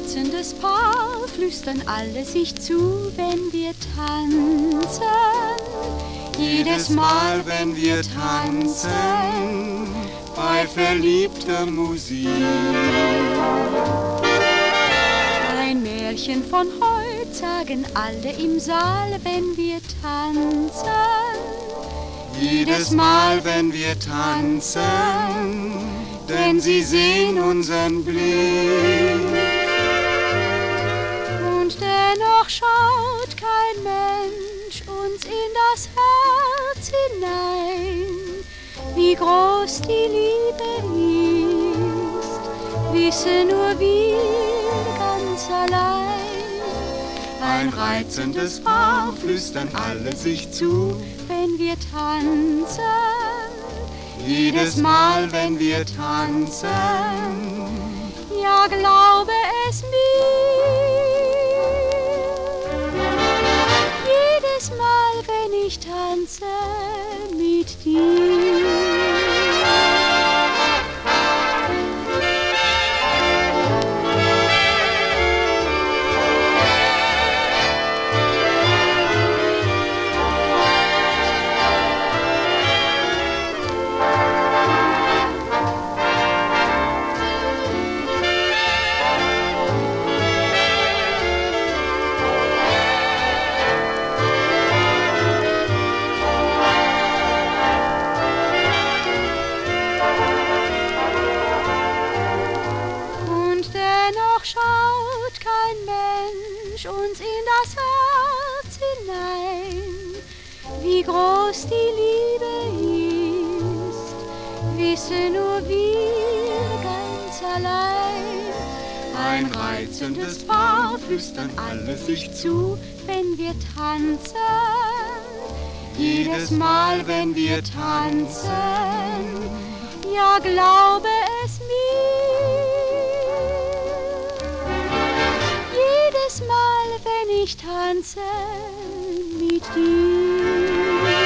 reizendes Paar, flüstern alle sich zu, wenn wir tanzen. Jedes Mal, wenn wir tanzen, bei verliebter Musik. Ein Märchen von heute sagen alle im Saal, wenn wir tanzen. Jedes Mal, wenn wir tanzen, denn sie sehen unseren Blick. Und dennoch schaut kein Mensch uns in das Herz hinein. Wie groß die Liebe ist, wissen nur wir ganz allein. Ein reizendes Paar, flüstern alle sich zu, wenn wir tanzen. Jedes Mal, wenn wir tanzen, ja, glaube es mir. Jedes Mal, wenn ich tanze mit dir. Dennoch schaut kein Mensch uns in das Herz hinein. Wie groß die Liebe ist, wissen nur wir ganz allein. ein reizendes Paar, flüstern alle sich zu, wenn wir tanzen. jedes Mal, wenn wir tanzen. Ja, glaube es mir. Jedes Mal, wenn ich tanze mit dir.